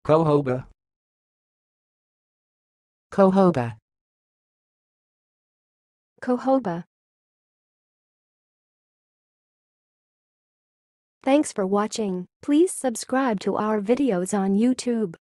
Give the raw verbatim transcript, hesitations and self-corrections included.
COHOBA, COHOBA, COHOBA. Thanks for watching. Please subscribe to our videos on YouTube.